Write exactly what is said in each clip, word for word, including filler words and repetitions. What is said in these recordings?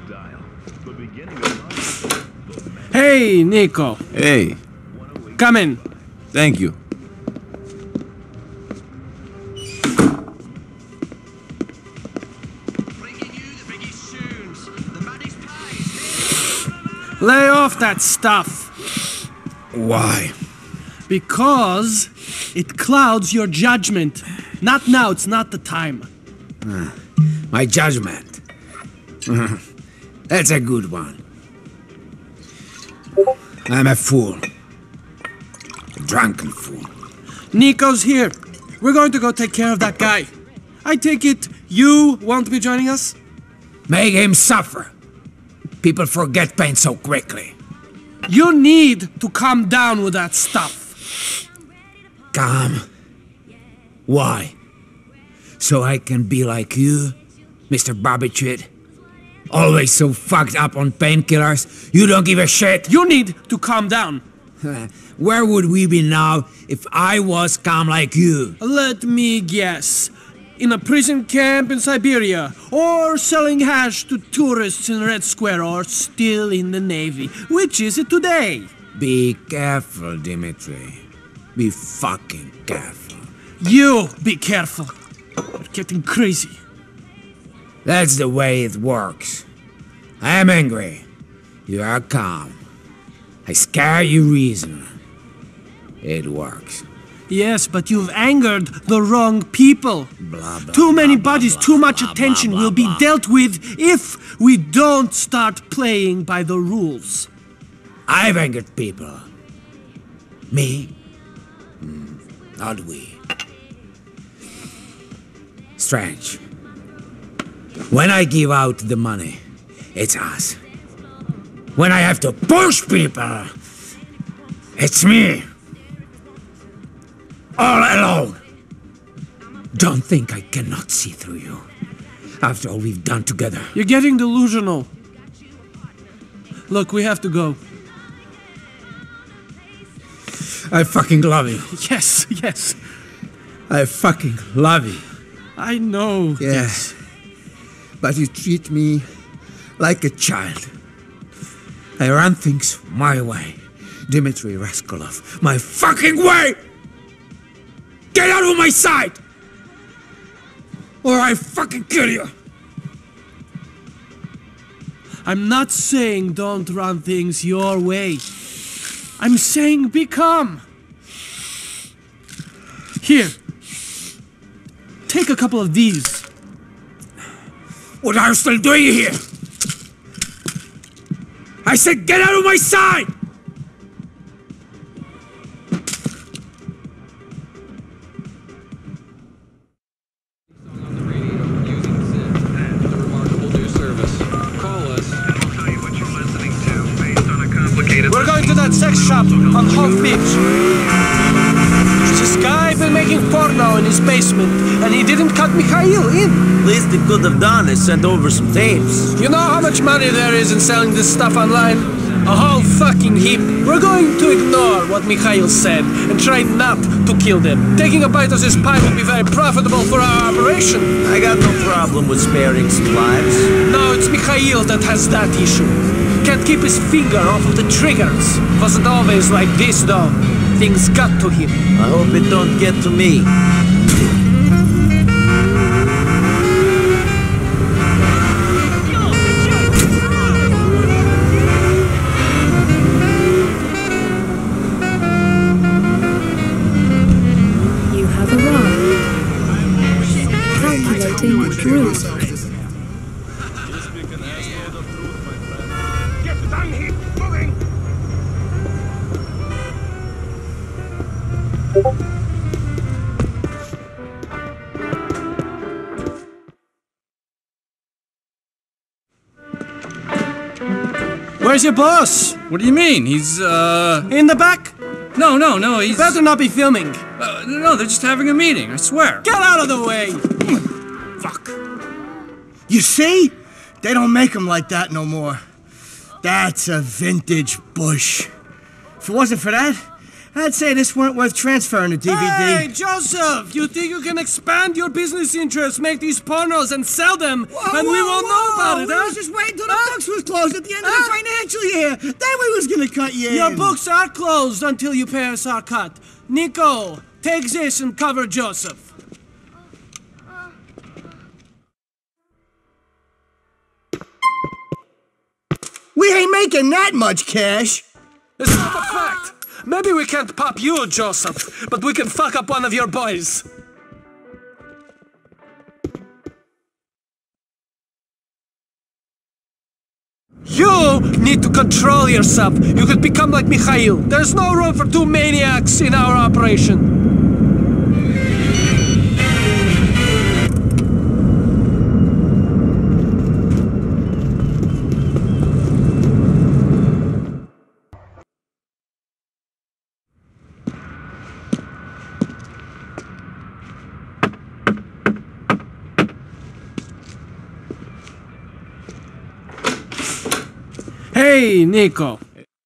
Hey, Niko. Hey. Come in. Thank you. Lay off that stuff. Why? Because it clouds your judgment. Not now, it's not the time. Uh, my judgment. That's a good one. I'm a fool. A drunken fool. Niko's here. We're going to go take care of that guy. I take it you won't be joining us? Make him suffer. People forget pain so quickly. You need to calm down with that stuff. Calm? Why? So I can be like you, Mister Barbitrid? Always so fucked up on painkillers, you don't give a shit? You need to calm down. Where would we be now if I was calm like you? Let me guess. In a prison camp in Siberia, or selling hash to tourists in Red Square, or still in the Navy. Which is it today? Be careful, Dimitri. Be fucking careful. You be careful. You're getting crazy. That's the way it works. I am angry. You are calm. I scare you reason. It works. Yes, but you've angered the wrong people. Blah, blah, too many blah, bodies, blah, too much blah, attention blah, will blah, be blah. dealt with if we don't start playing by the rules. I've angered people. Me? Mm, not we. Strange. When I give out the money, it's us. When I have to push people, it's me. All alone. Don't think I cannot see through you. After all we've done together. You're getting delusional. Look, we have to go. I fucking love you. Yes, yes. I fucking love you. I know. Yeah. Yes. But you treat me like a child. I run things my way. Dmitri Raskolov, my fucking way! Get out of my sight! Or I fucking kill you! I'm not saying don't run things your way. I'm saying be calm. Here. Take a couple of these. What are you still doing here? I said get out of my sight! We're going to that sex shop on Hove Beach. This guy been making porno in his basement, and he didn't cut Mikhail in. Least he could have done is sent over some tapes. You know how much money there is in selling this stuff online? A whole fucking heap. We're going to ignore what Mikhail said and try not to kill them. Taking a bite of this pie will be very profitable for our operation. I got no problem with sparing some lives. No, it's Mikhail that has that issue. Can't keep his finger off of the triggers. Wasn't always like this, though. Things got to him. I hope it don't get to me. You have arrived. Calculating route. Where's your boss? What do you mean? He's, uh... In the back? No, no, no, he's... Better not be filming. Uh, no, they're just having a meeting, I swear. Get out of the way! Fuck. You see? They don't make them like that no more. That's a vintage Bush. If it wasn't for that, I'd say this weren't worth transferring to D V D. Hey, Joseph! You think you can expand your business interests, make these pornos and sell them, Whoa, and we whoa, won't know whoa. about it, We huh? was just waiting till the Huh? books closed at the end of the financial year. Then we was gonna cut you Your in. books are closed until you pay us our cut. Niko, take this and cover Joseph. We ain't making that much cash. It's not a fact. Maybe we can't pop you, Joseph, but we can fuck up one of your boys. You need to control yourself. You could become like Mikhail. There's no room for two maniacs in our operation. Hey, Niko.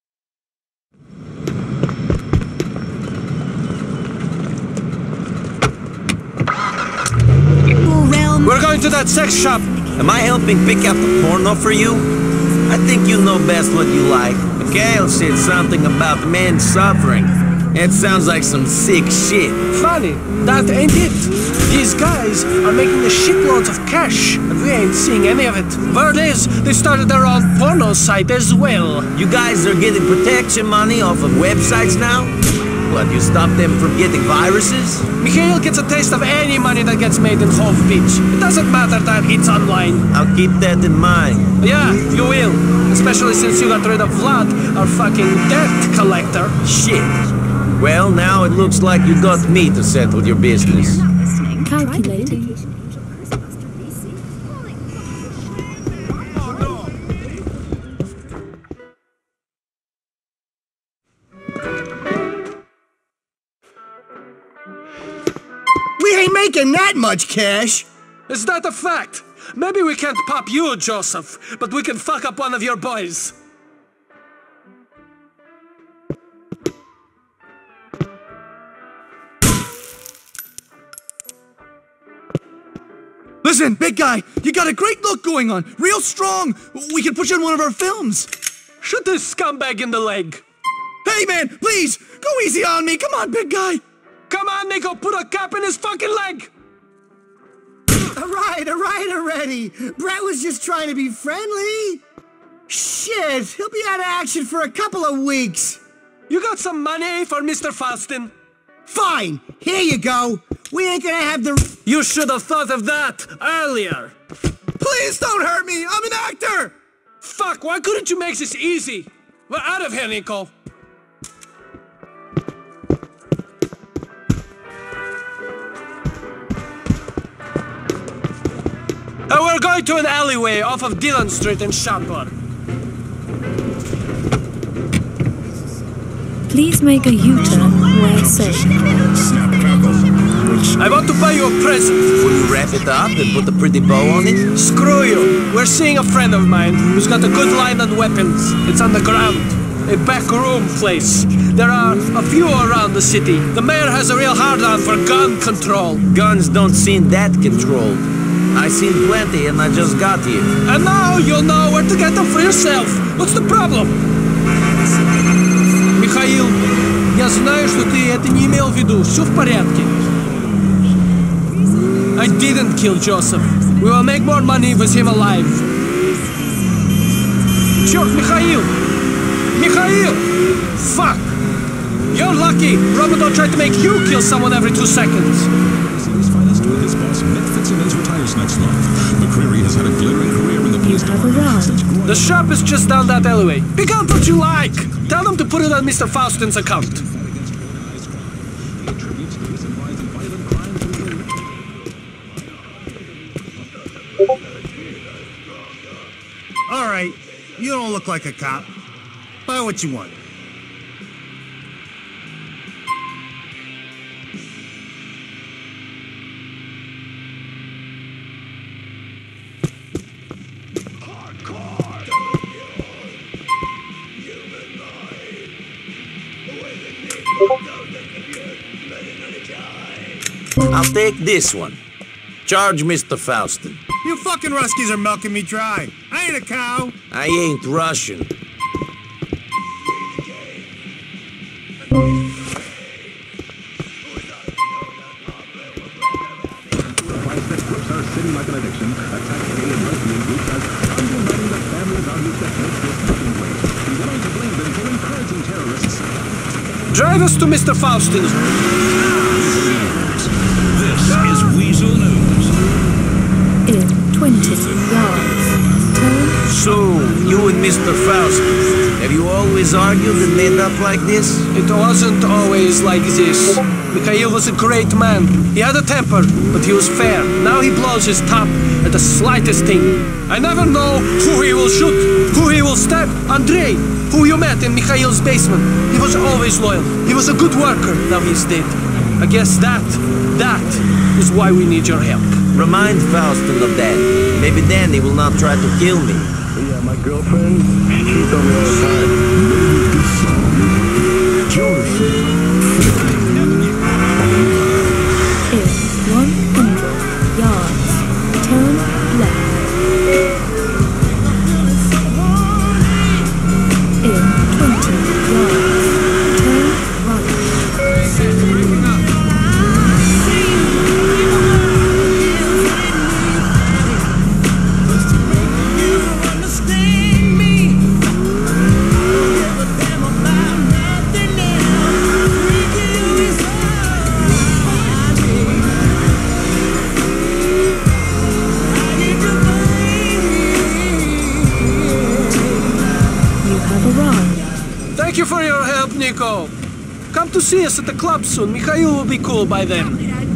We're going to that sex shop. Am I helping pick out the porno for you? I think you know best what you like. Mikhail said something about men suffering. It sounds like some sick shit. Funny, that ain't it. These guys are making the shitloads of cash, and we ain't seeing any of it. Word is, they started their own porno site as well. You guys are getting protection money off of websites now? What, you stop them from getting viruses? Mikhail gets a taste of any money that gets made in Hove Beach. It doesn't matter that it's online. I'll keep that in mind. Yeah, you will. Especially since you got rid of Vlad, our fucking debt collector. Shit. Well, now it looks like you got me to settle your business. Calculating. We ain't making that much cash. Is that a fact? Maybe we can't pop you, Joseph, but we can fuck up one of your boys. Listen, big guy, you got a great look going on. Real strong. We can put you in one of our films. Shoot this scumbag in the leg. Hey, man, please, go easy on me. Come on, big guy. Come on, Niko, put a cap in his fucking leg. All right, all right already. Brett was just trying to be friendly. Shit, he'll be out of action for a couple of weeks. You got some money for Mister Faustin? Fine, here you go. We ain't gonna have the... You should have thought of that earlier. Please don't hurt me. I'm an actor. Fuck, why couldn't you make this easy? We're out of here, Niko. Uh, we're going to an alleyway off of Dillon Street in Shatbar. Please make a U-turn where safe. I want to buy you a present. Will you wrap it up and put a pretty bow on it? Screw you. We're seeing a friend of mine who's got a good line on weapons. It's on the ground. A back room place. There are a few around the city. The mayor has a real hard-on for gun control. Guns don't seem that controlled. I seen plenty and I just got here. And now you'll know where to get them for yourself. What's the problem? Михаил, я знаю, что ты это не имел в виду. Все в порядке. I didn't kill Joseph. We will make more money with him alive. Черт, Михаил! Михаил! Fuck! You're lucky. Roboto tried to make you kill someone every two seconds. Finest with his boss Mick Fitzsimmons retires next month. McCreary has had a glittering career in the police department. The shop is just down that alleyway. Pick out what you like. Tell them to put it on Mister Faustin's account. All right, you don't look like a cop. Buy what you want. I'll take this one. Charge Mister Faustin. You fucking Ruskies are milking me dry. I ain't a cow. I ain't Russian. Rockstar City like an addiction, attack gay and lesbian groups as undermining the family values that make this fucking great. He's willing to blame them for encouraging terrorists. Drive us to Mister Faustin's. This is Weasel News. In twenty yards. Turn So, you and Mister Faustin, have you always argued and made up like this? It wasn't always like this. Mikhail was a great man. He had a temper, but he was fair. Now he blows his top at the slightest thing. I never know who he will shoot, who he will stab. Andrei, who you met in Mikhail's basement. He was always loyal. He was a good worker. Now he's dead. I guess that, that is why we need your help. Remind Faustin of that. Maybe then he will not try to kill me. Yeah, my girlfriend, she cheats on me all the time. in one hundred yards. Turn left. In twenty yards. Turn right. Thank you for your help, Niko. Come to see us at the club soon. Mikhail will be cool by then.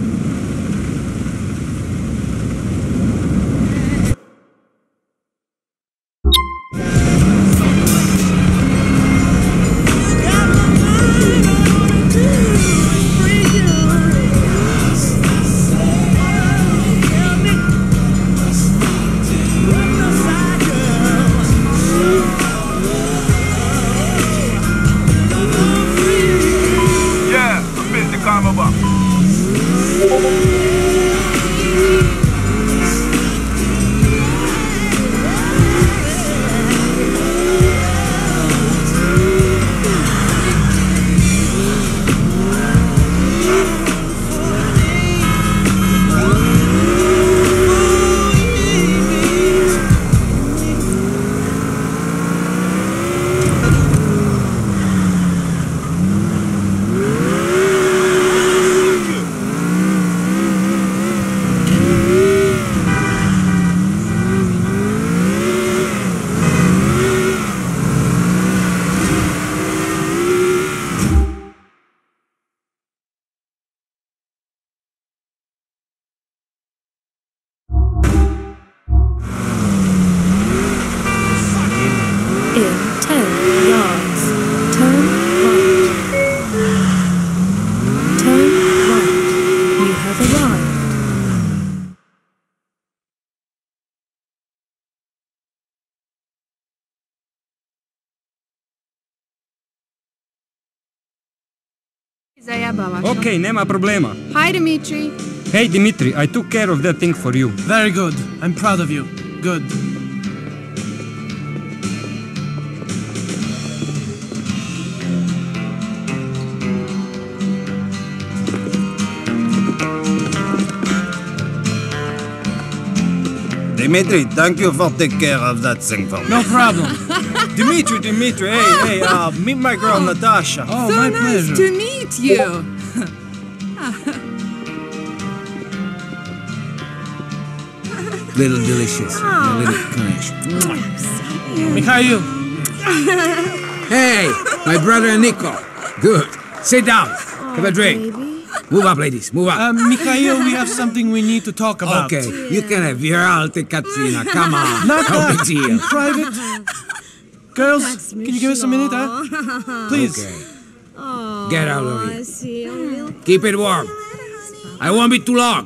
Okay, nema problema. Hi, Dimitri. Hey, Dimitri, I took care of that thing for you. Very good. I'm proud of you. Good. Dimitri, thank you for taking care of that thing for me. No problem. Dimitri, Dimitri, hey, hey, uh, meet my girl Natasha. Oh, so my nice pleasure. to meet you. Little delicious. A little nice. Mikhail. Hey, my brother Niko. Good. Sit down. Have a drink. Move up, ladies. Move up. Uh, Mikhail, we have something we need to talk about. Okay, you can have your alte Katrina. Come on. Not no that. big deal. In private. Girls, can you give us a minute, huh? Please. Okay. Get out of here. Keep it warm. I won't be too long.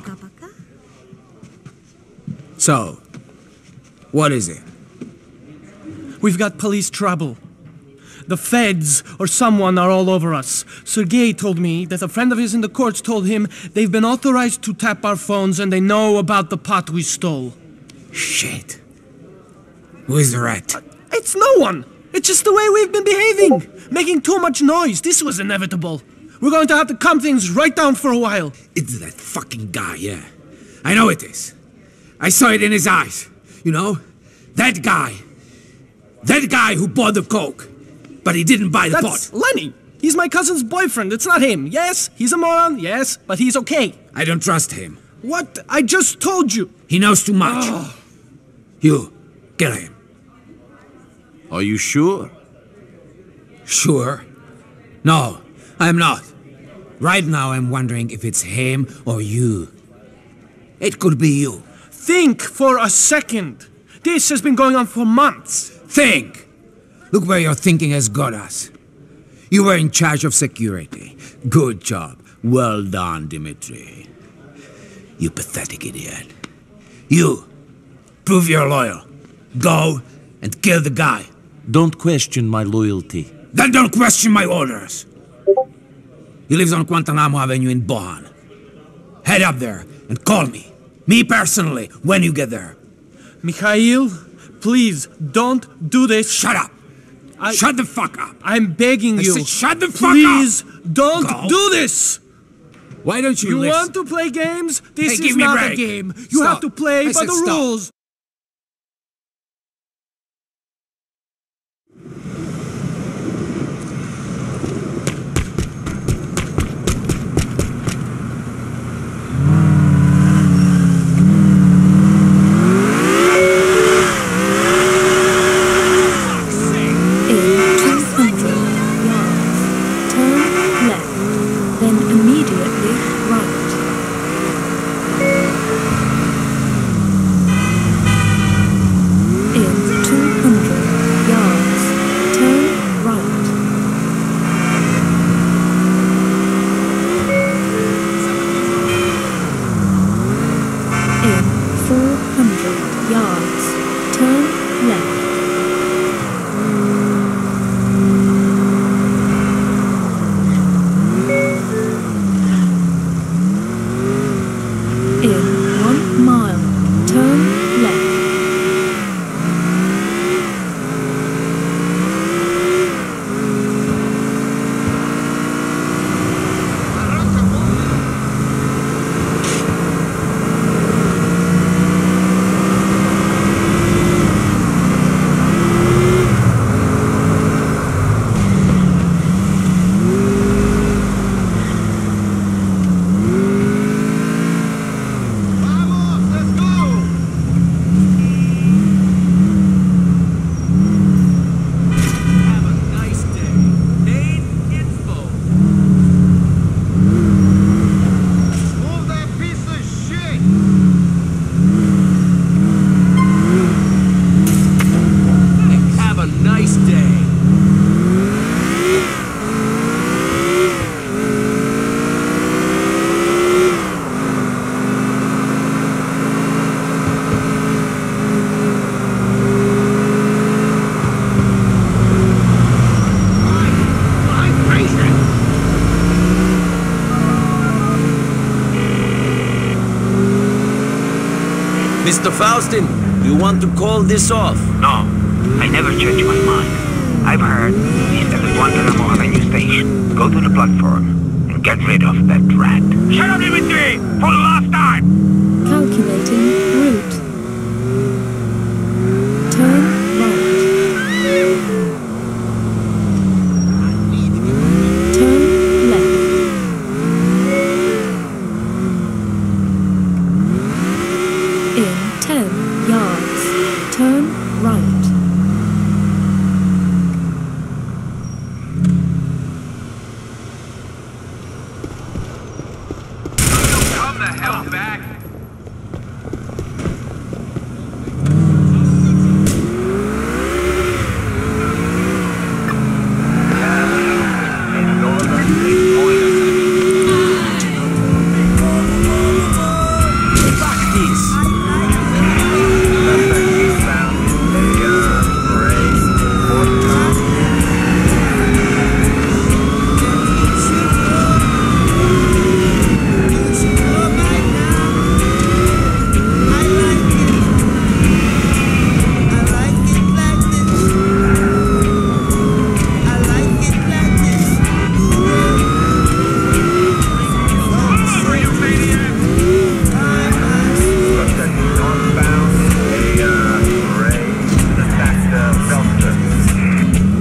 So, what is it? We've got police trouble. The feds or someone are all over us. Sergei told me that a friend of his in the courts told him they've been authorized to tap our phones and they know about the pot we stole. Shit. Who is the rat? Uh, it's no one. It's just the way we've been behaving. Making too much noise. This was inevitable. We're going to have to calm things right down for a while. It's that fucking guy, yeah. I know it is. I saw it in his eyes. You know? That guy. That guy who bought the coke. But he didn't buy the That's pot. Lenny. He's my cousin's boyfriend. It's not him. Yes, he's a moron. Yes, but he's okay. I don't trust him. What? I just told you. He knows too much. Oh. You, kill him. Are you sure? Sure? No, I'm not. Right now I'm wondering if it's him or you. It could be you. Think for a second. This has been going on for months. Think! Look where your thinking has got us. You were in charge of security. Good job. Well done, Dimitri. You pathetic idiot. You, prove you're loyal. Go and kill the guy. Don't question my loyalty. Then don't question my orders. He lives on Guantanamo Avenue in Bohan. Head up there and call me. Me personally, when you get there. Mikhail, please, don't do this. Shut up. I, shut the fuck up. I'm begging I you. Said shut the fuck please, up. Please, don't Go. do this. Why don't you You listen? want to play games? This hey, is me not break. a game. You Stop. have to play I by the stop. rules. Mister Faustin, you want to call this off? No, I never change my mind. I've heard he's at the Guantanamo Avenue station. Go to the platform and get rid of that rat. Shut up, Dimitri! For the last time! Calculating route. Turn right. Turn left. In ten yards, turn right. Come the hell back!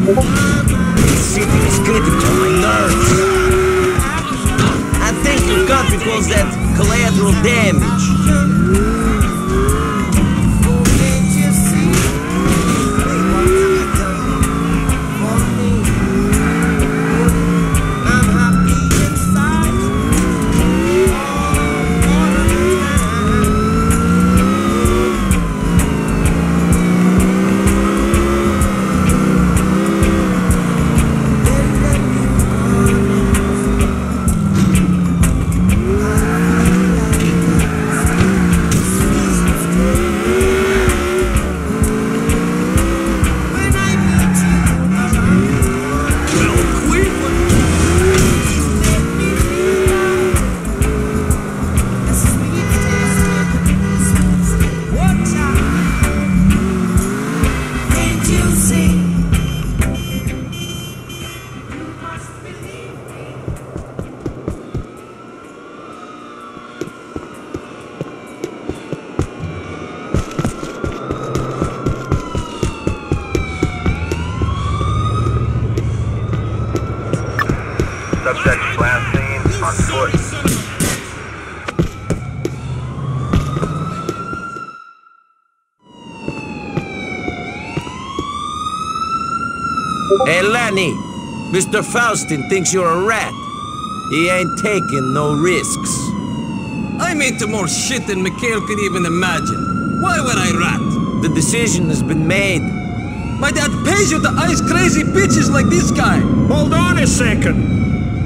This city is getting on my nerves. I think your country calls that collateral damage. Subject last seen on foot. Hey, Lanny, Mister Faustin thinks you're a rat. He ain't taking no risks. I'm into more shit than Mikhail could even imagine. Why would I rat? The decision has been made. My dad pays you to ice crazy bitches like this guy. Hold on a second.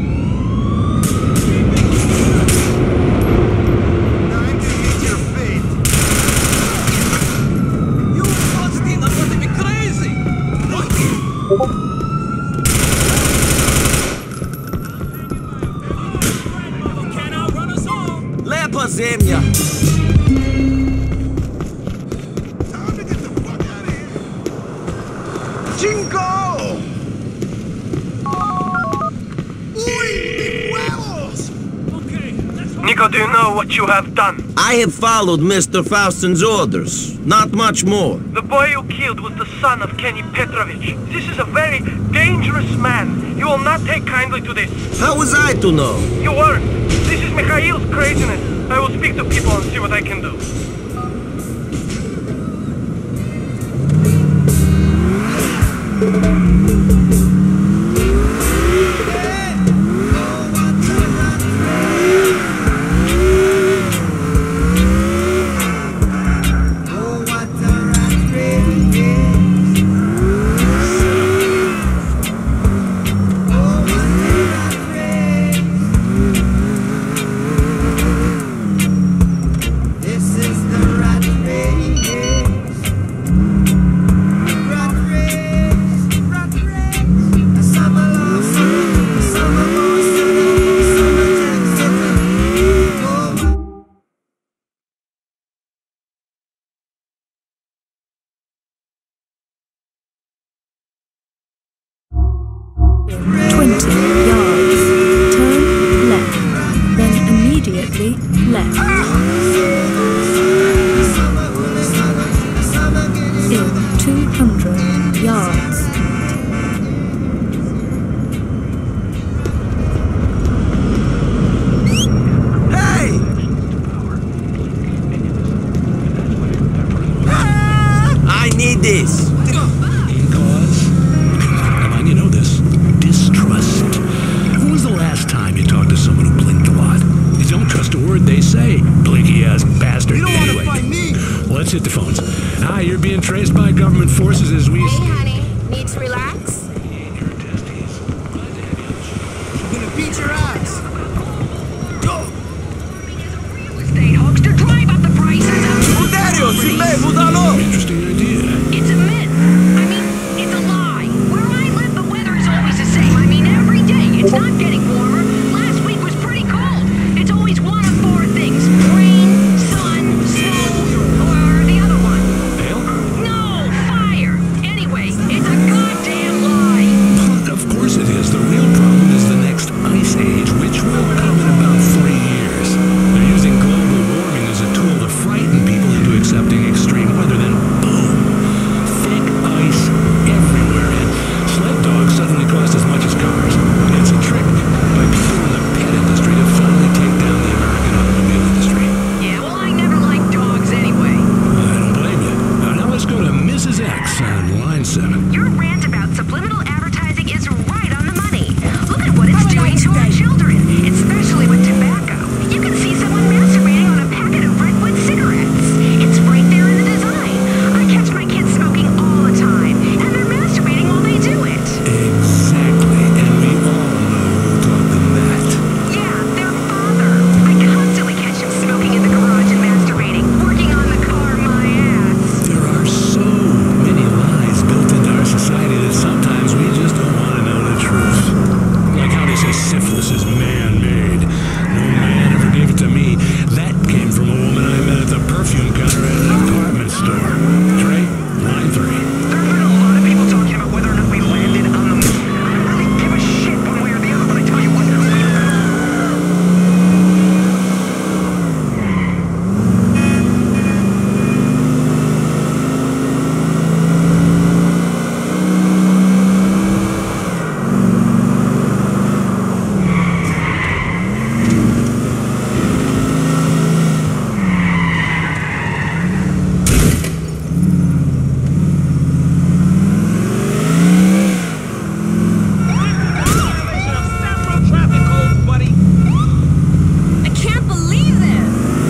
Lepa zemlja! Cinco! Niko, do you know what you have done? I have followed Mister Faustin's orders. Not much more. The boy you killed was the son of Kenny Petrovich. This is a very dangerous man. You will not take kindly to this. How was I to know? You weren't. This is Mikhail's craziness. I will speak to people and see what I can do. twenty yards. Turn left, then immediately left. In two hundred yards. Hey! I need this. Because, come on, you know this. Distrust seven. Your rant about subliminal advertising is right on the money. Look at what it's doing to our children, especially with tobacco. You can see someone masturbating on a packet of Redwood cigarettes. It's right there in the design. I catch my kids smoking all the time, and they're masturbating while they do it. Exactly, and we all know who taught them that. Yeah, their father. I constantly catch him smoking in the garage and masturbating, working on the car my ass. There are so many lies built into our society that sometimes we just don't want to know the truth. Like how they say syphilis is man-made. No man ever gave it to me. That came from a woman I met at the perfume counter at an apartment store. Trey, line three. There have been a lot of people talking about whether or not we landed on the moon. I don't really give a shit one way or the other, but I tell you what, I can't believe this!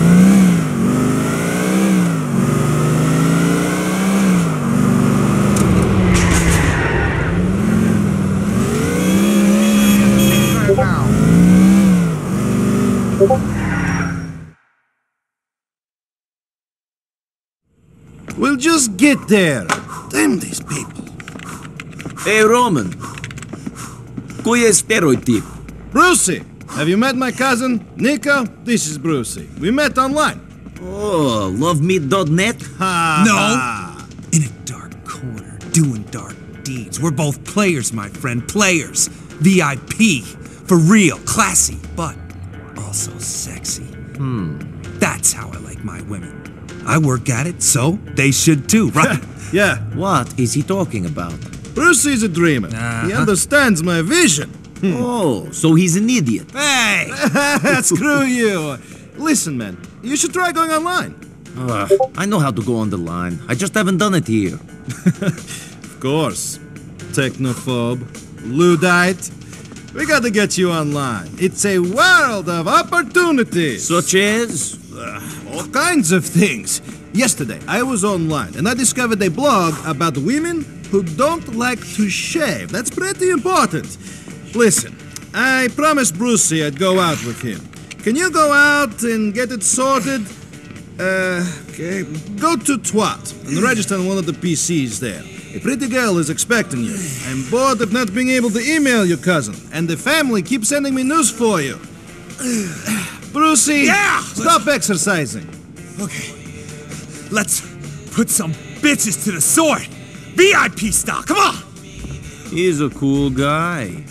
We'll just get there. Damn these people. Hey, Roman. Koji je stereotip? Brucey, have you met my cousin, Niko? This is Brucey. We met online. Oh, lovemeat dot net? No! In a dark corner, doing dark deeds. We're both players, my friend. Players. V I P. For real. Classy, but also sexy. Hmm. That's how I like my women. I work at it, so they should too, right? Yeah. What is he talking about? Brucey's a dreamer. He understands my vision. Oh, so he's an idiot. Hey! Screw you. Listen, man, you should try going online. Uh, I know how to go on the line. I just haven't done it here. Of course. Technophobe, Luddite. We gotta get you online. It's a world of opportunities. Such as? Uh, all kinds of things. Yesterday, I was online and I discovered a blog about women who don't like to shave. That's pretty important. Listen, I promised Brucey I'd go out with him. Can you go out and get it sorted? Uh, okay. Go to Twat and register on one of the P Cs there. A pretty girl is expecting you. I'm bored of not being able to email your cousin, and the family keeps sending me news for you. Brucey, Yeah! stop exercising. Okay. Let's put some bitches to the sword. V I P style, come on! He's a cool guy.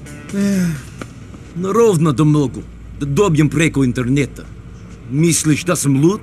Ровно много. Да добьем преко интернета. Мислиш да съм луд?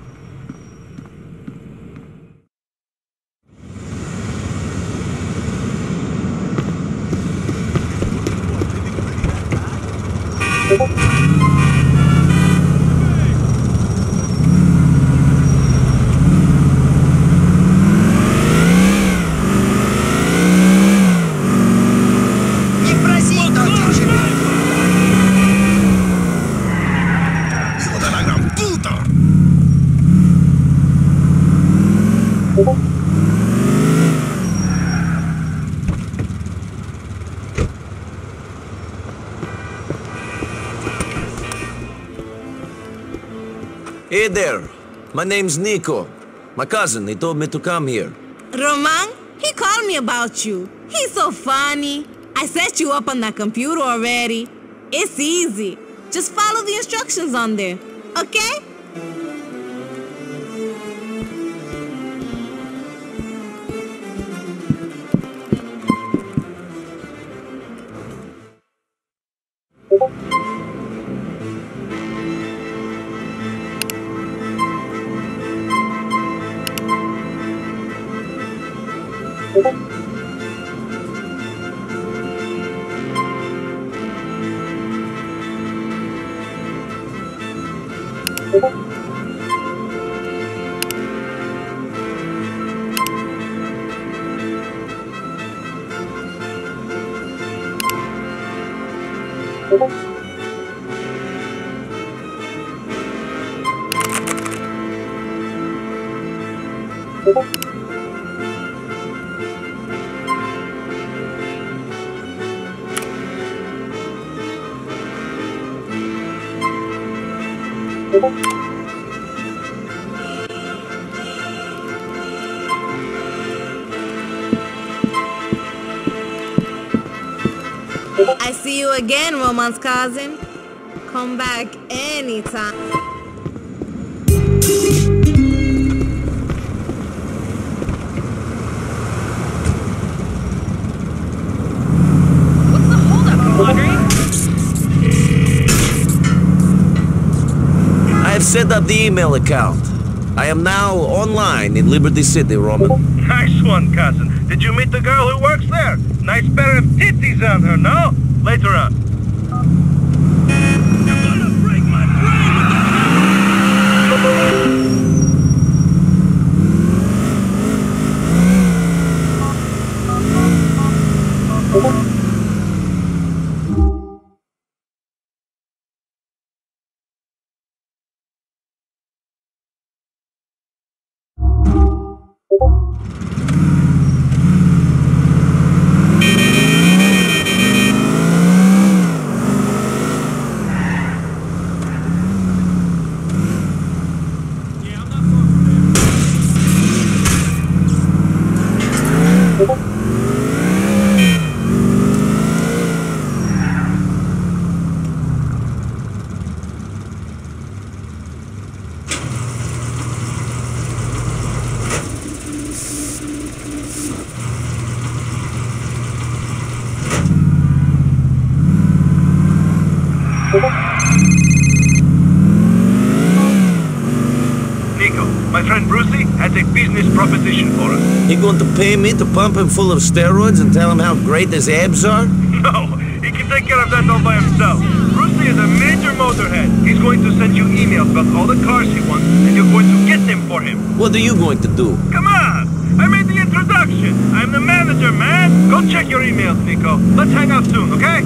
Hey there. My name's Niko. My cousin, he told me to come here. Roman, he called me about you. He's so funny. I set you up on that computer already. It's easy. Just follow the instructions on there, okay? I see you again, Roman's cousin. Come back anytime. What's the holdup, Andre? I have set up the email account. I am now online in Liberty City, Roman. Nice one, cousin. Did you meet the girl who works there? Nice pair of titties on her, no? Later on. You're gonna break my brain with Niko, my friend Brucey has a business proposition for us. You going to pay me to pump him full of steroids and tell him how great his abs are? No, he can take care of that all by himself. Brucey is a major motorhead. He's going to send you emails about all the cars he wants, and you're going to get them for him. What are you going to do? Come on! I made the introduction. I'm the manager, man. Go check your emails, Niko. Let's hang out soon, okay?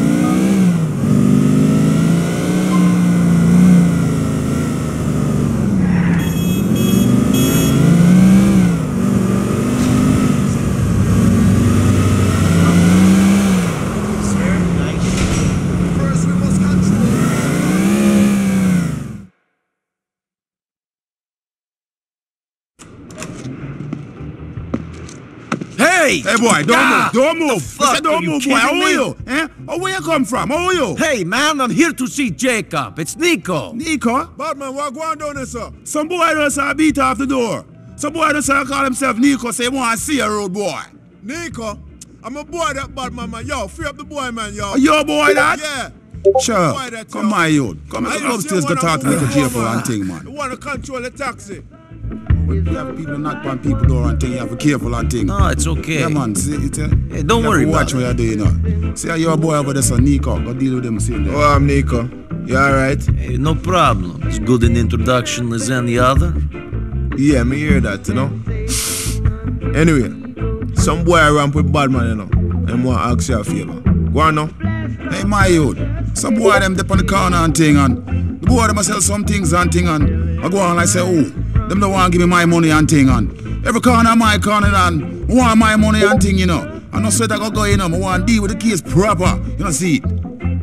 Hey! Hey, boy, don't Ah, move, don't move. fuck, I said, don't are you move, boy. How kidding are me? you? Eh? Oh, where you come from? How are you? Hey, man, I'm here to see Jacob. It's Niko. Niko? Badman, what going down there, sir? Some boy just saw beat off the door. Some boy just saw call himself Niko, say he want to see a road boy. Niko? I'm a boy that bad man, man. Yo, free up the boy, man, yo. Are you a boy that? Yeah. Sure. Boy that, Come yo. on, you. Come I on, just upstairs say to talk to wanna Niko move J for over. one thing, man. You want to control the taxi. You have people knock on people door and thing, you have to be careful and thing. No, it's okay. Yeah, man, see, it's a, Hey, don't you worry have to about watch what you're doing, you know. See how you're a boy over there, so Niko, go deal with them, see them. Oh, I'm Niko. You alright? Hey, no problem. As good an introduction as any other. Yeah, me hear that, you know. Anyway, some boy ramp with bad man, you know. And want to ask you a favor. Go on now. Hey, my youth, some boy them dip on the corner and thing, and the boy them a sell some things and thing, and I go on and I say, oh, them don't want to give me my money and thing, and every corner my corner and I want my money and thing, you know. I know sweat I go go, you know, I want to deal with the case proper, you know, see it.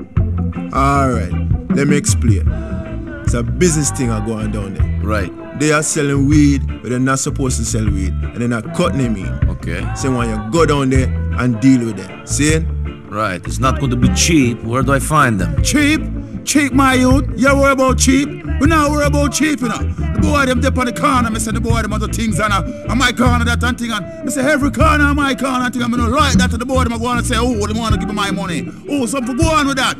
Alright, let me explain. It's a business thing I going down there. Right. They are selling weed, but they're not supposed to sell weed. And they're not cutting them in. Okay. So when you go down there and deal with them. See? Right. It's not going to be cheap. Where do I find them? Cheap? Cheap, my youth? You worry about cheap? We not worry about cheap, you know. The boy them dip on the corner, I say the boy them other things and uh, on my corner that and thing and I say every corner on my corner and thing, I'm gonna like that to the boy them I go on and say, oh, they want to give me my money. Oh, something go on with that.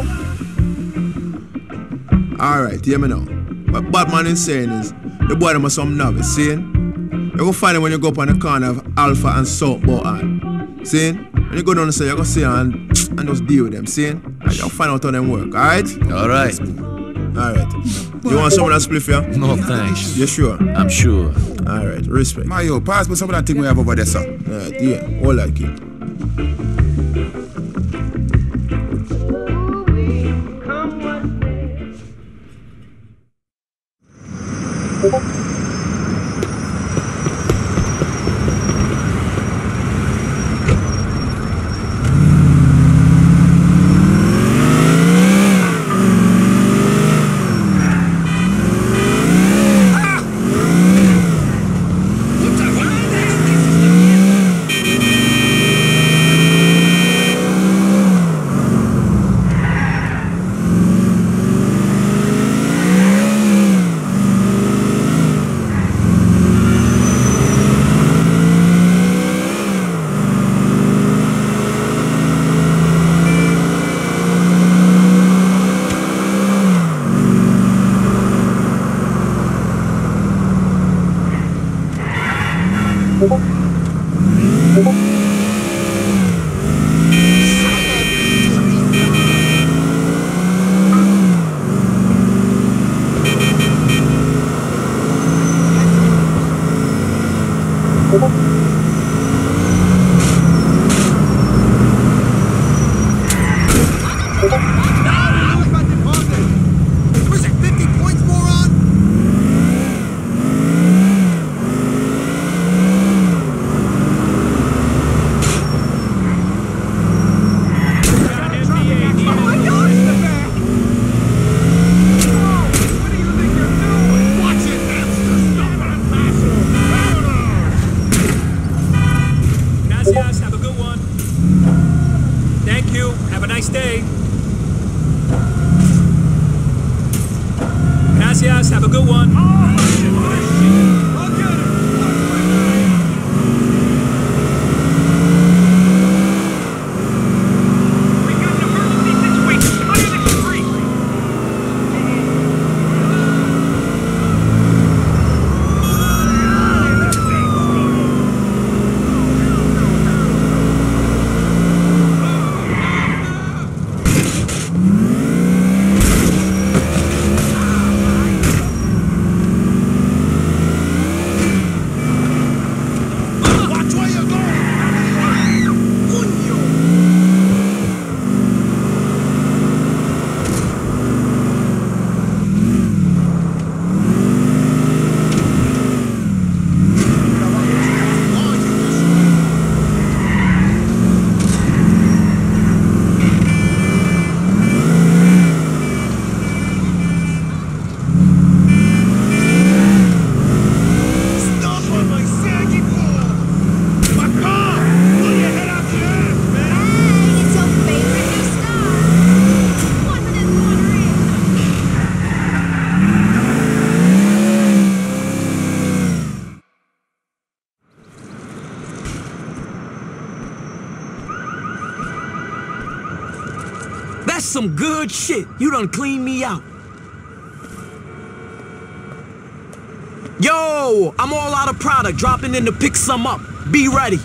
Alright, hear me now. What Batman is saying is, the boy them are some novice, see? You go find them when you go up on the corner of Alpha and South Bohan. See? When you go down and say, you go see and, and just deal with them, see? And you'll find out how them work, alright? Alright. Alright. You want some of that spliff, yeah? No, thanks. You sure? I'm sure. Alright, respect. Mayo, pass me some of that thing we have over there, sir. Alright, yeah, all that kid. Have a nice day. Gracias. Have a good one. That's some good shit. You done cleaned me out. Yo, I'm all out of product. Dropping in to pick some up. Be ready.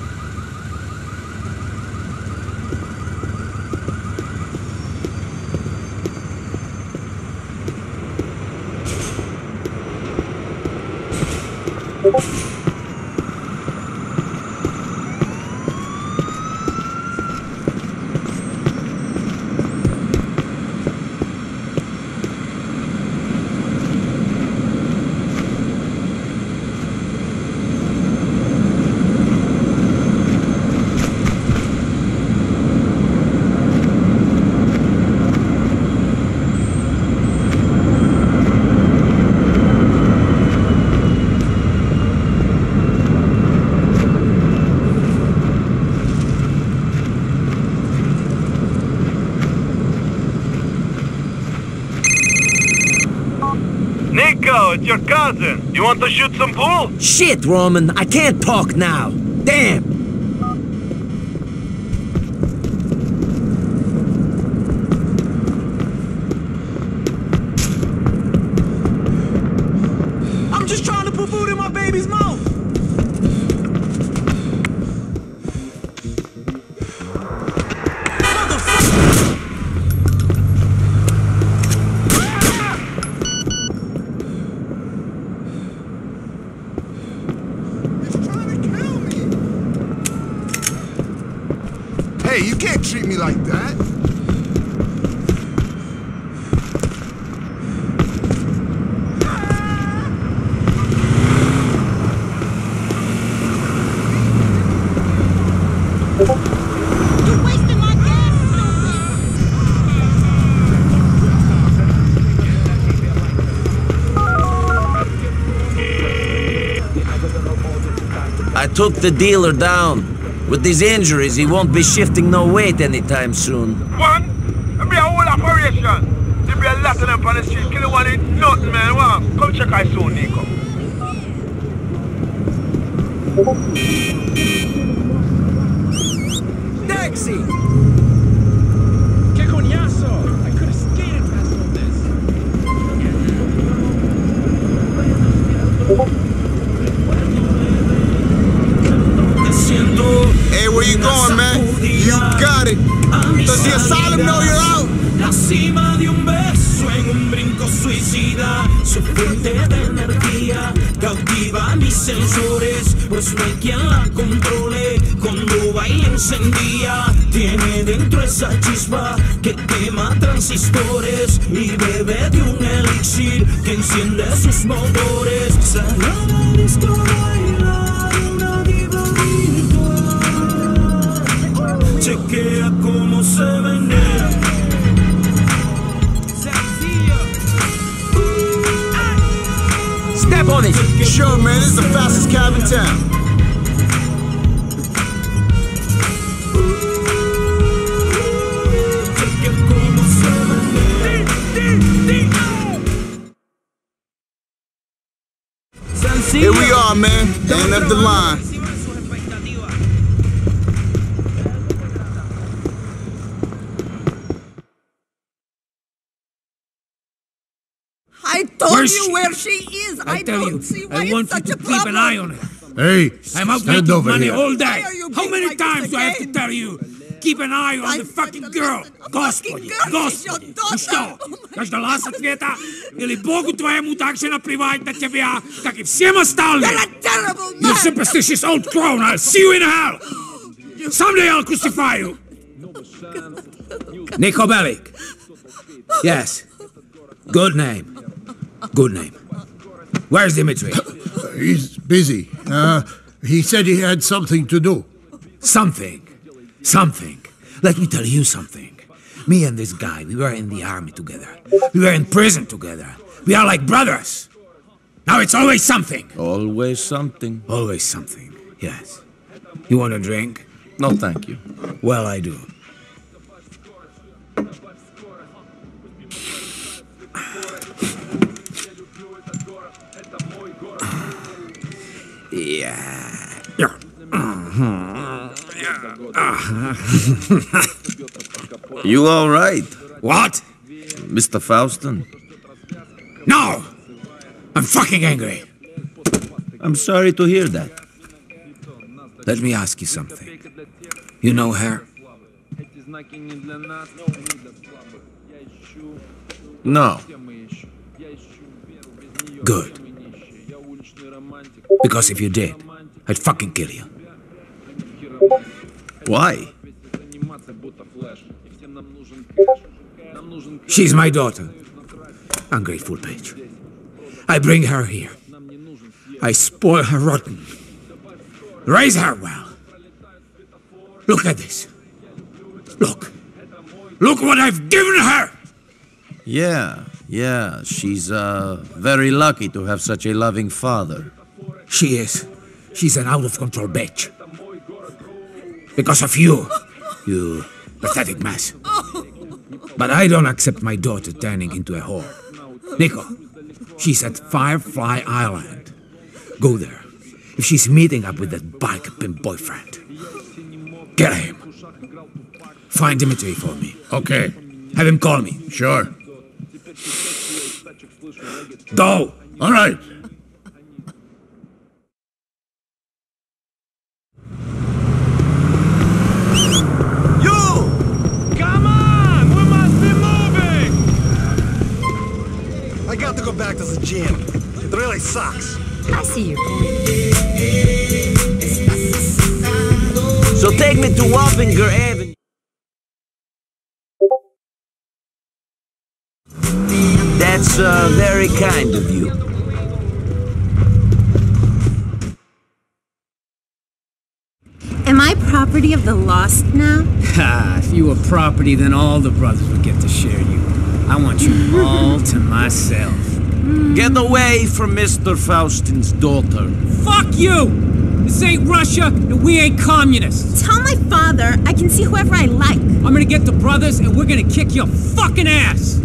Niko, it's your cousin. You want to shoot some pool? Shit, Roman. I can't talk now. Damn. I'm just trying to put food in my baby's mouth. Hey, you can't treat me like that. You're wasting my gas, I took the dealer down. With these injuries, he won't be shifting no weight anytime soon. One? It'll be a whole operation. There'll be a lot of them on the street. Kill one ain't nothing, man. Wow. Come check I soon, Niko. Taxi! Que coñazo! I could have skated past all this. Hey, where you going, man? You got it. Does the asylum know you're out? La cima de un beso en un brinco suicida, su fuente de energía cautiva mis sensores, pues no hay quien la controle. Cuando baila encendía, tiene dentro esa chispa que quema transistores y bebe de un elixir que enciende sus motores. Salió del disco bailar una diva virtual, chequea cómo se vende. Step on it! Sure, man, this is the fastest cab in town. End of the line. I told Where's you she? where she is. I, I tell don't you, see why I it's want you such to a keep problem. an eye on her. Hey, I'm out stand making over money here. all day. Why are you How being many like times this do I have to again? tell you? Keep an eye on the fucking girl. Господи, Господи. Ну что, дождалась ответа? Или Богу твоему так же наплевать на тебя, как и всем остальным? You're a terrible man. You superstitious old crone. I'll see you in hell. Someday I'll crucify you. Niko Bellic. Yes. Good name. Good name. Where's Dimitri? He's busy. Uh, he said he had something to do. Something. Something. Let me tell you something. Me and this guy, we were in the army together. We were in prison together. We are like brothers. Now it's always something. Always something. Always something, yes. You want a drink? No, thank you. Well, I do. Yeah. Yeah. You all right? What? Mister Faustin? No! I'm fucking angry. I'm sorry to hear that. Let me ask you something. You know her? No. Good. Because if you did, I'd fucking kill you. Why? She's my daughter. Ungrateful bitch. I bring her here. I spoil her rotten. Raise her well. Look at this. Look. Look what I've given her! Yeah, yeah. She's, uh, very lucky to have such a loving father. She is. She's an out-of-control bitch. Because of you, you pathetic mess. But I don't accept my daughter turning into a whore. Niko, she's at Firefly Island. Go there. If she's meeting up with that bike pimp boyfriend, get him. Find Dimitri for me. Okay. Have him call me. Sure. Go! All right. I got to go back to the gym. It really sucks. I see your point. So take me to Wappinger Avenue. That's uh, very kind of you. Am I property of the lost now? Ha! If you were property, then all the brothers would get to share you. I want you all to myself. Get away from Mister Faustin's daughter. Fuck you! This ain't Russia, and we ain't communists. Tell my father I can see whoever I like. I'm gonna get the brothers, and we're gonna kick your fucking ass!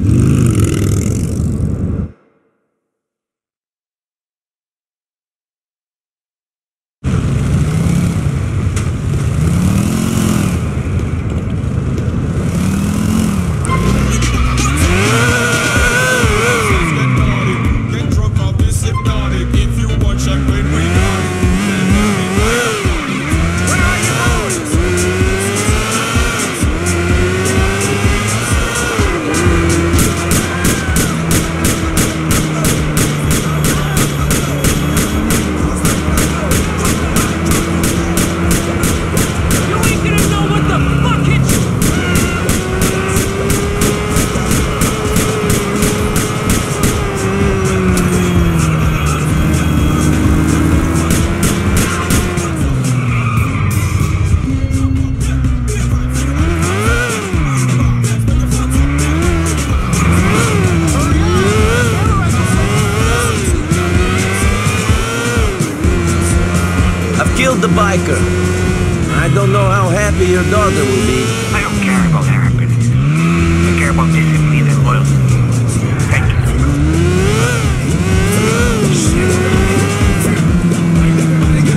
The biker. I don't know how happy your daughter will be. I don't care about her happiness. I care about discipline and loyalty. Thank you.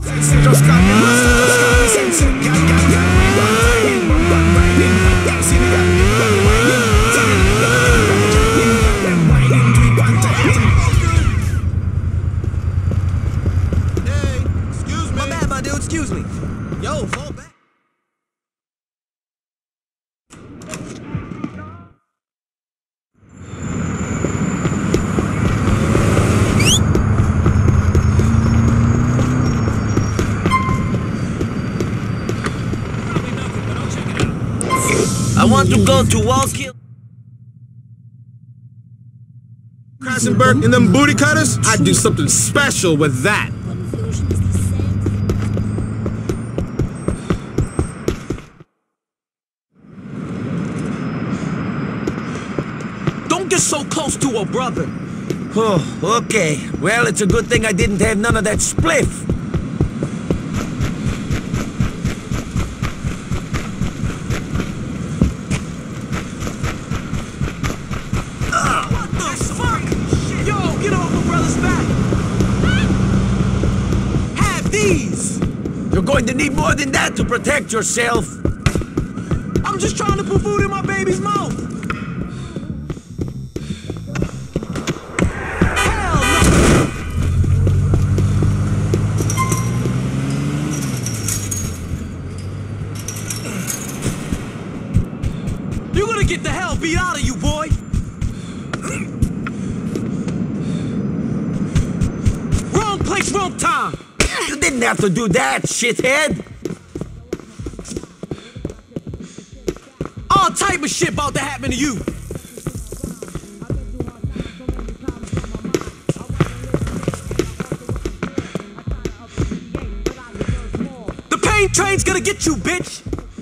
My bad, my dude, excuse me. Yo, fall back. I want to go to Wallkill. Krassenberg and them booty cutters? I'd do something special with that. Don't get so close to her brother. Oh, okay. Well, it's a good thing I didn't have none of that spliff. You're going to need more than that to protect yourself. I'm just trying to put food in my baby's mouth. Hell no! You're gonna get the hell beat out of you, boy. Wrong place, wrong time. You didn't have to do that, shithead! All type of shit about to happen to you! The pain train's gonna get you, bitch!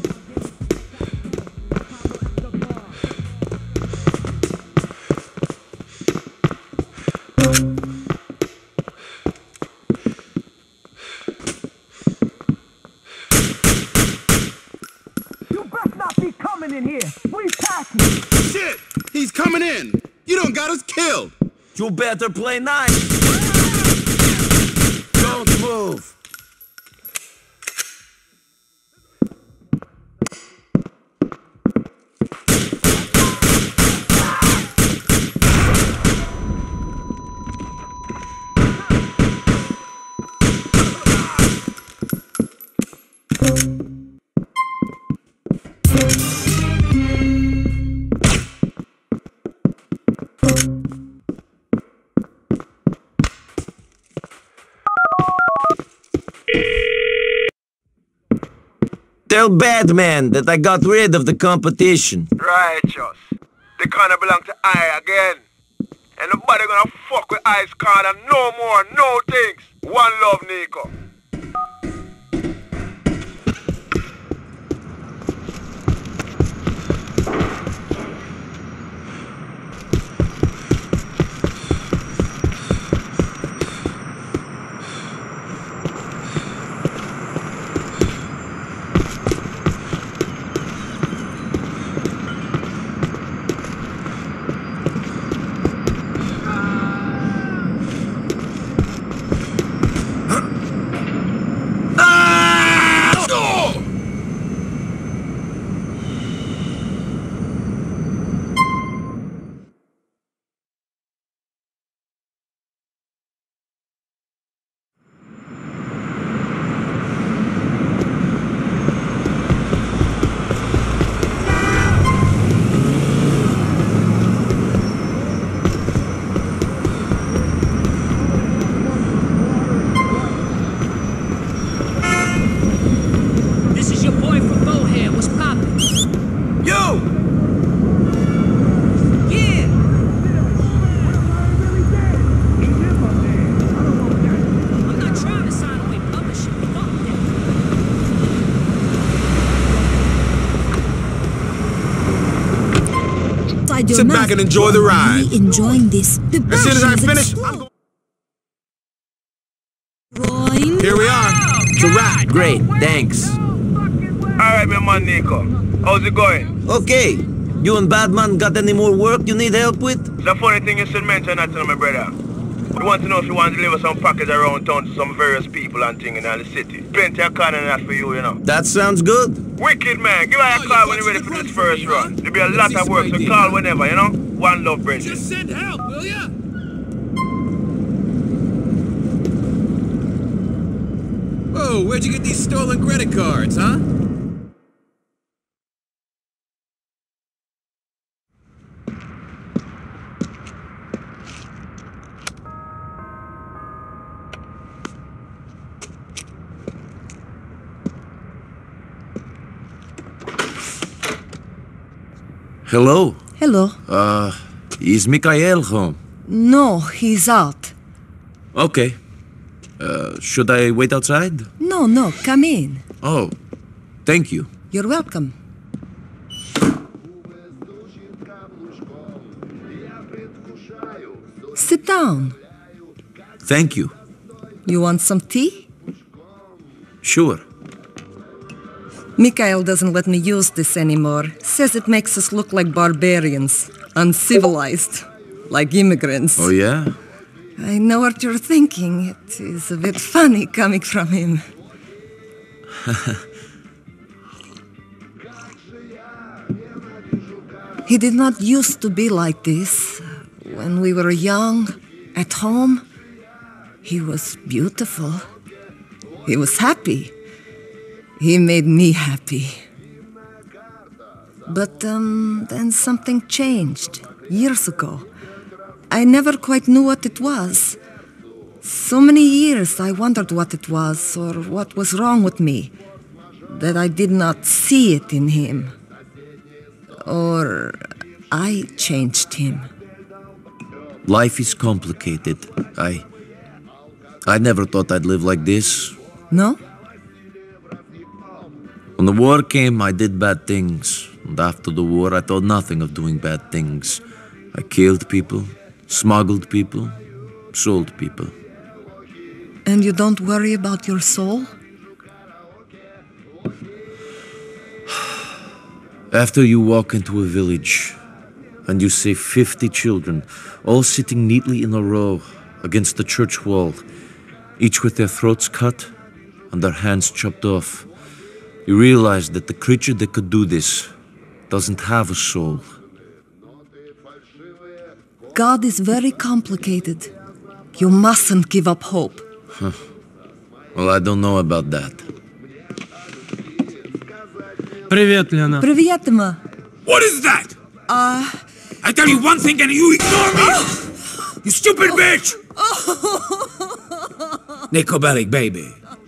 In here. What are you packing? Shit! He's coming in! You don't got us killed! You better play nice! Don't move! Tell Batman that I got rid of the competition. Righteous. They kinda belong to I again. And nobody gonna fuck with Ice Card and no more, no things. One love, Niko. Sit back and enjoy the ride. Enjoying this. As soon as I finish, I'm going. Here we are. It's a wrap. Great, thanks. Alright, my man Niko. How's it going? Okay. You and Batman got any more work you need help with? It's a funny thing you should mention that to my brother. We want to know if you want to deliver some package around town to some various people and things in the city. Plenty of corn and that for you, you know. That sounds good. Wicked, man. Give us a call when you're ready for this first run. There'll be a lot of work, so call whenever, you know? One love, Bridget. Just send help, will ya? Whoa, where'd you get these stolen credit cards, huh? Hello. Hello. Uh, is Mikhail home? No, he's out. Okay. Uh, should I wait outside? No, no, come in. Oh, thank you. You're welcome. Sit down. Thank you. You want some tea? Sure. Mikhail doesn't let me use this anymore. Says it makes us look like barbarians. Uncivilized. Like immigrants. Oh, yeah? I know what you're thinking. It is a bit funny coming from him. He did not used to be like this. When we were young, at home, he was beautiful. He was happy. He made me happy. But um, then something changed, years ago. I never quite knew what it was. So many years I wondered what it was, or what was wrong with me, that I did not see it in him. Or I changed him. Life is complicated. I... I never thought I'd live like this. No? When the war came, I did bad things. And after the war, I thought nothing of doing bad things. I killed people, smuggled people, sold people. And you don't worry about your soul? After you walk into a village, and you see fifty children, all sitting neatly in a row against the church wall, each with their throats cut and their hands chopped off, you realize that the creature that could do this doesn't have a soul. God is very complicated. You mustn't give up hope. Huh. Well, I don't know about that. Привет, Лена. Привет, Emma. What is that? Uh... I tell you one thing and you ignore me! You stupid bitch! Niko Bellic, baby.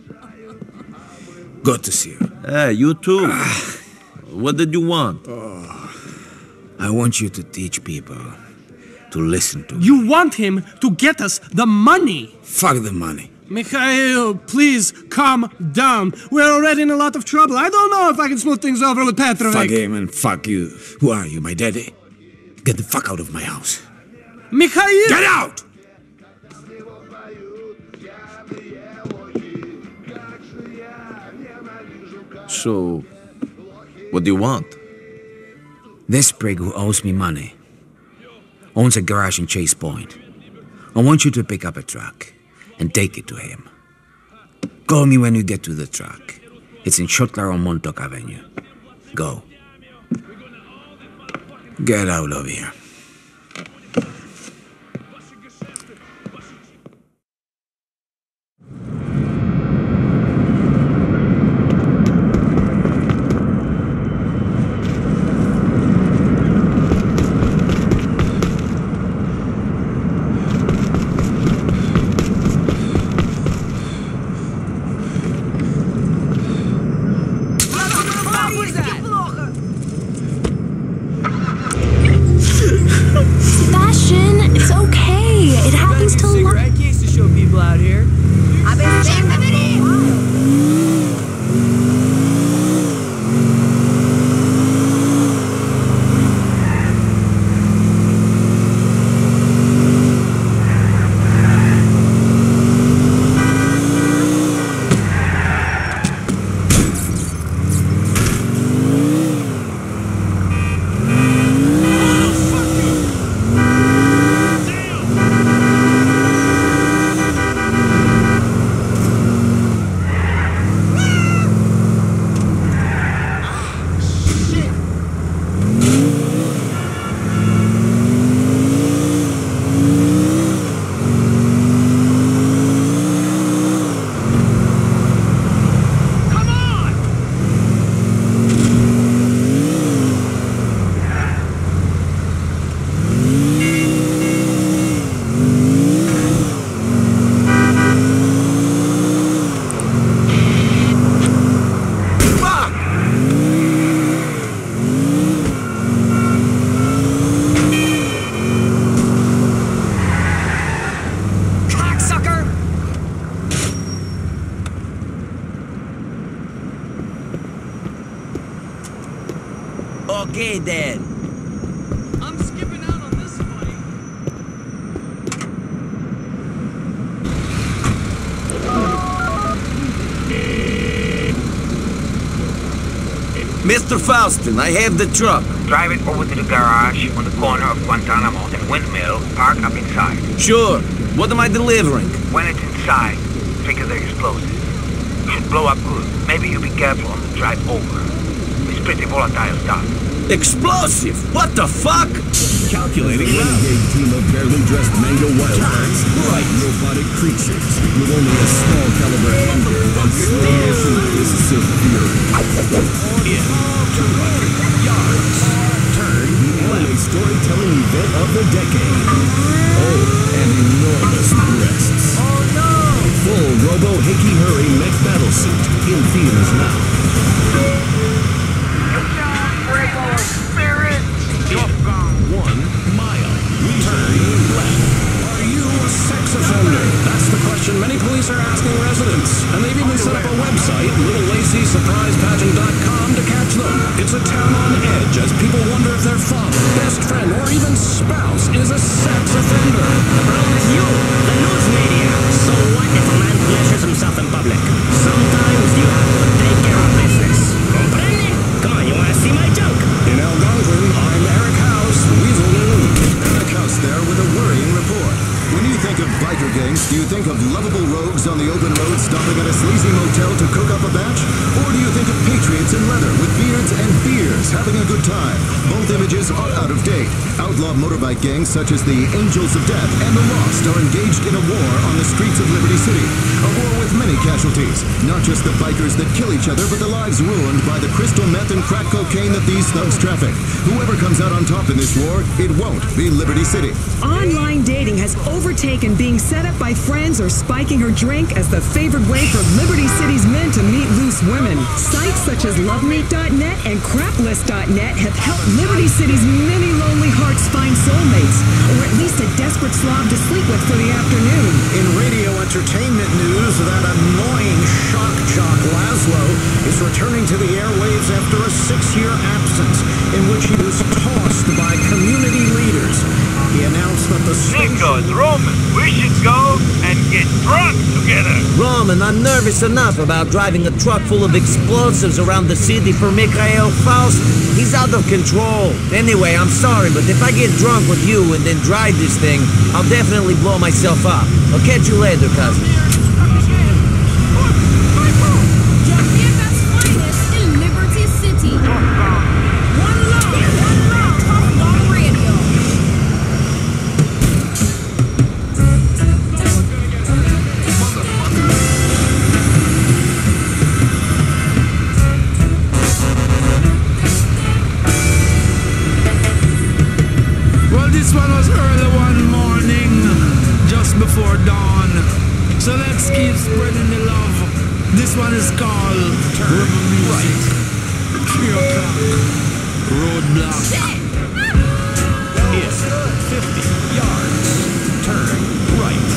Good to see you. Hey, you too. What did you want? Oh, I want you to teach people to listen to me. You want him to get us the money? Fuck the money. Mikhail, please calm down. We're already in a lot of trouble. I don't know if I can smooth things over with Petrovic. Fuck him and fuck you. Who are you, my daddy? Get the fuck out of my house. Mikhail! Get out! So, what do you want? This prig who owes me money owns a garage in Chase Point. I want you to pick up a truck and take it to him. Call me when you get to the truck. It's in Shotlar on Montauk Avenue. Go. Get out of here. Okay then. I'm skipping out on this fight. Mister Faustin, I have the truck. Drive it over to the garage on the corner of Guantanamo and Windmill. Park up inside. Sure. What am I delivering? When it's inside, trigger the explosives. Should blow up good. Maybe you be careful on the drive over. It's pretty volatile stuff. Explosive? What the fuck? Calculating a renegade team of barely dressed mango wildcats, light robotic creatures with only a small caliber handgun and slow motion fists of fury. In two hundred yards, turn the anime storytelling event of the decade. Oh, and enormous breasts. Oh no! Full Robo Hickey Hurry mech battle suit in theaters now. One mile. Turn left. Are you a sex offender? That's the question many police are asking residents. And they've even set up a website, little lacy surprise pageant dot com, to catch them. It's a town on edge as people wonder if their father, best friend, or even spouse is a sex offender. The problem is you, the news media. So what if a man pleasures himself in public? Sometimes you have to take care of business. Comprende? Come on, you want to see my junk? In Algonquin, I'm Eric House, Weasel Noon. Eric House there with a worrying report. When you think of biker gangs, do you think of lovable rogues on the open road stopping at a sleazy motel to cook up a batch? Or do you think of patriots in leather with beards and beers having a good time? Both images are out of date. Outlaw motorbike gangs such as the Angels of Death and the Lost are engaged in a war on the streets of Liberty City. A war with many casualties. Not just the bikers that kill each other, but the lives ruined by the crystal meth and crack cocaine that these thugs traffic. Whoever comes out on top in this war, it won't be Liberty City. Online dating has overtaken being set up by friends or spiking her drink as the favored way for Liberty City's men to meet loose women. Sites such as love meet dot net and crap list dot net have helped Liberty City's many lonely hearts find soulmates, or at least a desperate slob to sleep with for the afternoon. In radio entertainment news, that annoying shock jock Laszlo is returning to the airwaves after a six-year absence in which he was tossed by community leaders. He announced that the station... Niko, it's Roman. We should go and get drunk together. Roman, I'm nervous enough about driving a truck full of explosives around the city for Mikhail Faust. He's out of control. Anyway, I'm sorry, but if I get drunk with you and then drive this thing, I'll definitely blow myself up. I'll catch you later, cousin. This one was early one morning, just before dawn. So let's keep spreading the love. This one is called Turn Right. Three o'clock. Roadblock. In fifty yards, turn right.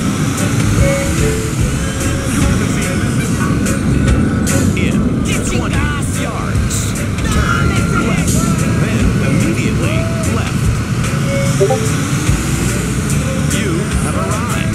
In twenty yards, turn left. Then immediately left. You have arrived.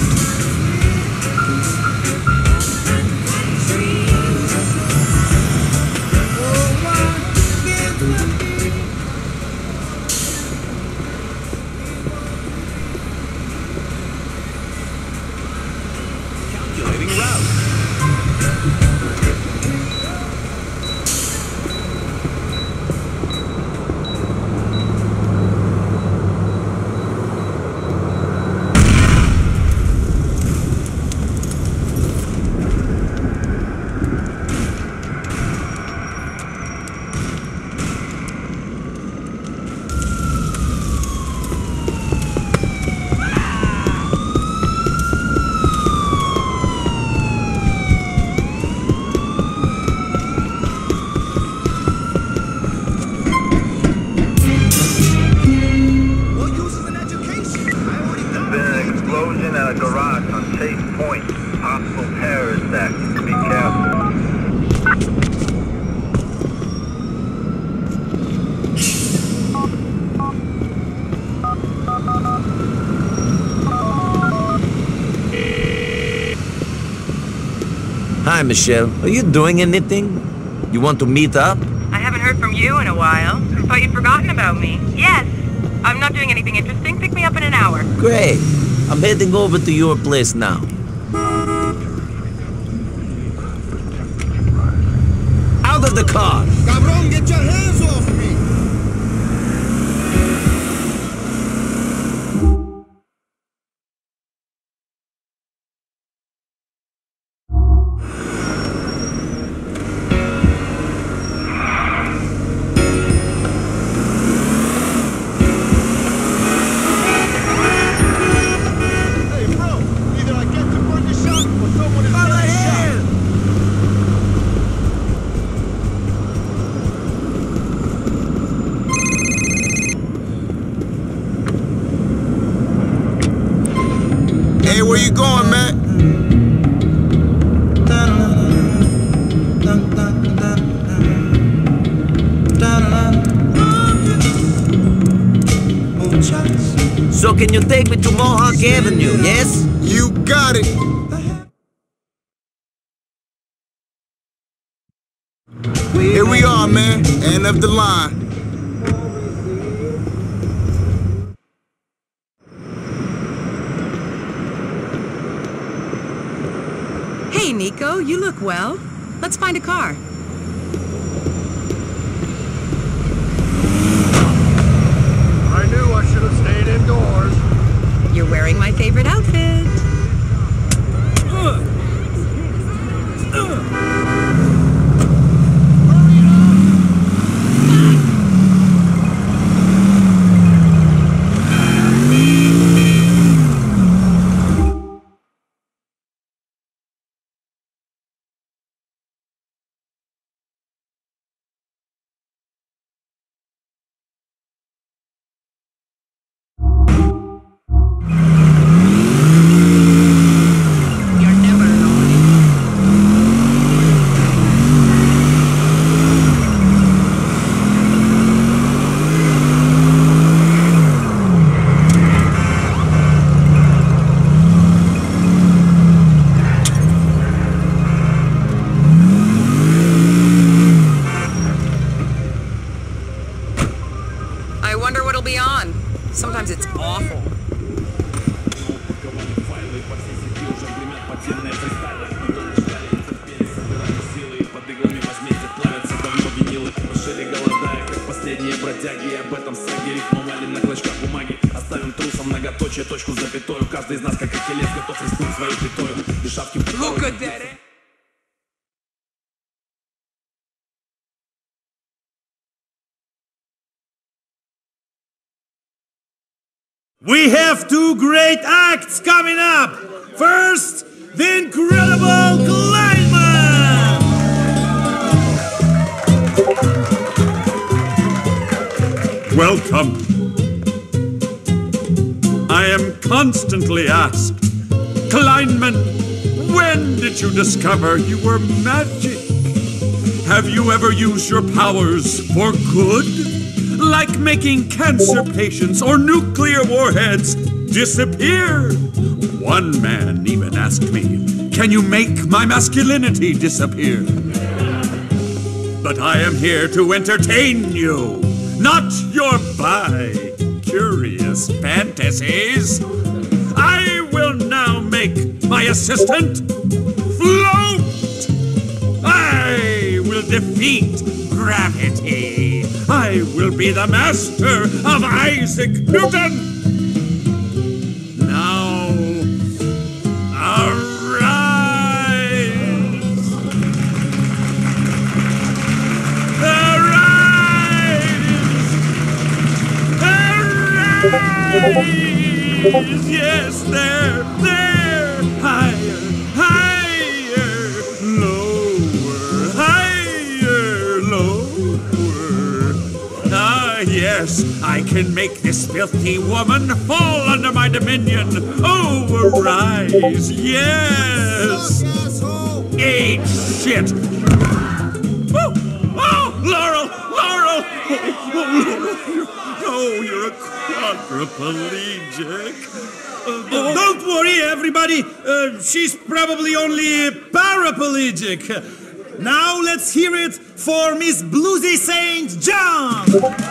Hi, Michelle. Are you doing anything? You want to meet up? I haven't heard from you in a while. Thought you'd forgotten about me. Yes. I'm not doing anything interesting. Pick me up in an hour. Great. I'm heading over to your place now. Out of the car! Cabron, get your hands off me! Hey, where you going, man? So can you take me to Mohawk Avenue, yes? You got it. Here we are, man. End of the line. Hey, Niko, you look well. Let's find a car. I knew I should have stayed indoors. You're wearing my favorite outfit. Sometimes it's awful. Look at that, eh? We have two great acts coming up. First, the incredible Kleinman. Welcome. I am constantly asked, Kleinman, when did you discover you were magic? Have you ever used your powers for good? Like making cancer patients or nuclear warheads disappear. One man even asked me, can you make my masculinity disappear? But I am here to entertain you, not your bi-curious fantasies. I will now make my assistant float. I will defeat gravity. I will be the master of Isaac Newton! Now, arise! Arise! Arise! Yes, there, there! Higher, higher, lower, higher, lower. Ah, yes, I can make this filthy woman fall under my dominion. Oh, arise, yes. Eat shit. Oh, oh, Laurel, Laurel. Oh, oh, Laurel. Oh, you're a quadriplegic. uh, don't worry, everybody. Uh, she's probably only paraplegic. Now let's hear it for Miss Bluesy Saint John.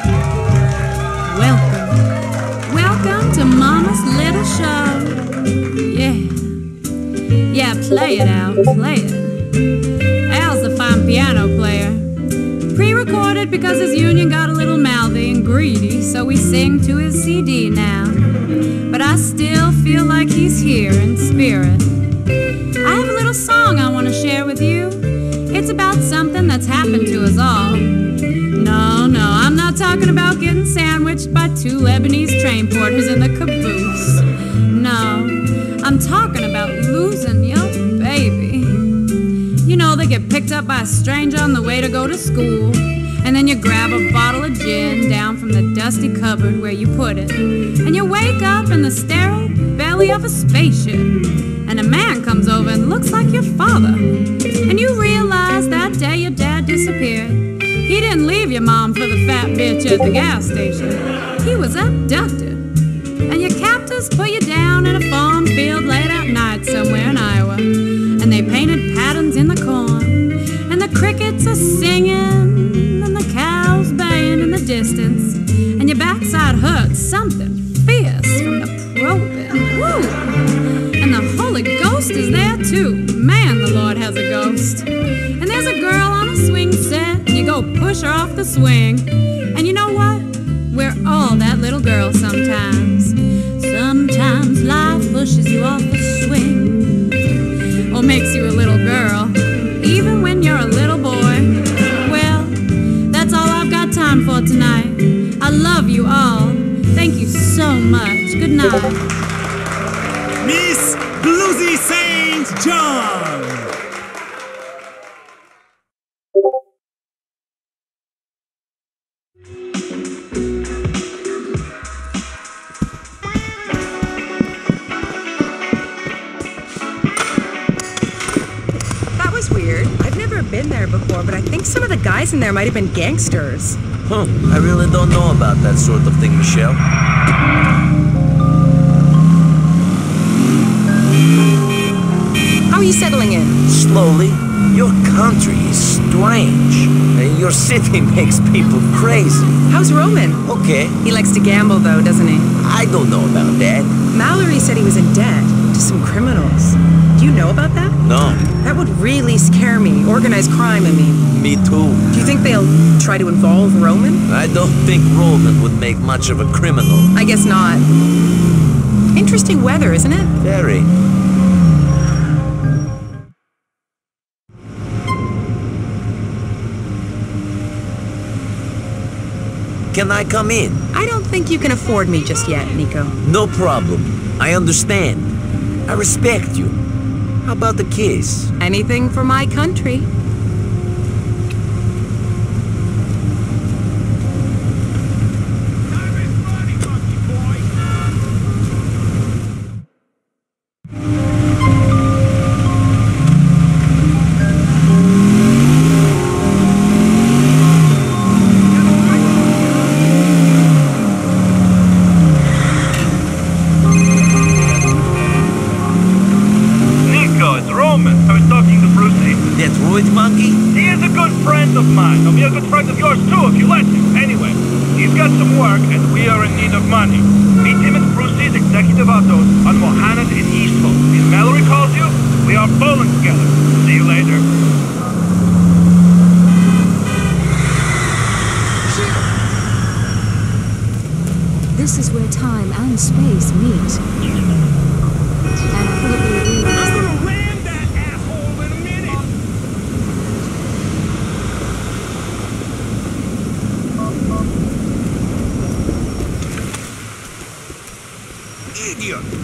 Welcome. Welcome to Mama's Little Show. Yeah. Yeah, play it, Al. Play it. Al's a fine piano player. Pre-recorded because his union got a little mouthy and greedy, so we sing to his C D now. But I still feel like he's here in spirit. I have a little song I want to share with you. It's about something that's happened to us all. No, no, I'm not talking about getting sandwiched by two Lebanese train porters in the caboose. No, I'm talking about losing your baby. You know, they get picked up by a stranger on the way to go to school, and then you grab a bottle of gin down from the dusty cupboard where you put it, and you wake up in the sterile belly of a spaceship, and a man comes over and looks like your father, and you realize that day your dad disappeared. He didn't leave your mom for the fat bitch at the gas station. He was abducted, and your captors put you down in a farm field late at night somewhere in Iowa, and they painted patterns in the corn, and the crickets are singing, and the cows baying in the distance, and your backside hurts something fierce from the probing. Woo! And the Holy Ghost is there too. Man, the Lord has a ghost. And there's a girl on a swing set, and you go push her off the swing, and you know what? We're all that little girl sometimes. Sometimes life pushes you off the swing, or makes you a little girl, even when you're a little boy. Well, that's all I've got time for tonight. I love you all. Thank you so much. Good night. Miss Bluesy Saint John. Been there before, but I think some of the guys in there might have been gangsters. Huh, I really don't know about that sort of thing, Michelle. How are you settling in? Slowly. Your country is strange. And your city makes people crazy. How's Roman? Okay. He likes to gamble, though, doesn't he? I don't know about that. Mallory said he was in debt to some criminals. Do you know about that? No. That would really scare me. Organized crime, I mean. Me too. Do you think they'll try to involve Roman? I don't think Roman would make much of a criminal. I guess not. Interesting weather, isn't it? Very. Can I come in? I don't think you can afford me just yet, Niko. No problem. I understand. I respect you. How about the kiss? Anything for my country. Monkey? He is a good friend of mine. He'll be a good friend of yours too if you let him. Anyway, he's got some work and we are in need of money. Meet him at Brucey's Executive Autos on Mohannan in Eastville. If Mallory calls you, we are bowling together. See you later. This is where time and space meet. And probably Idiot!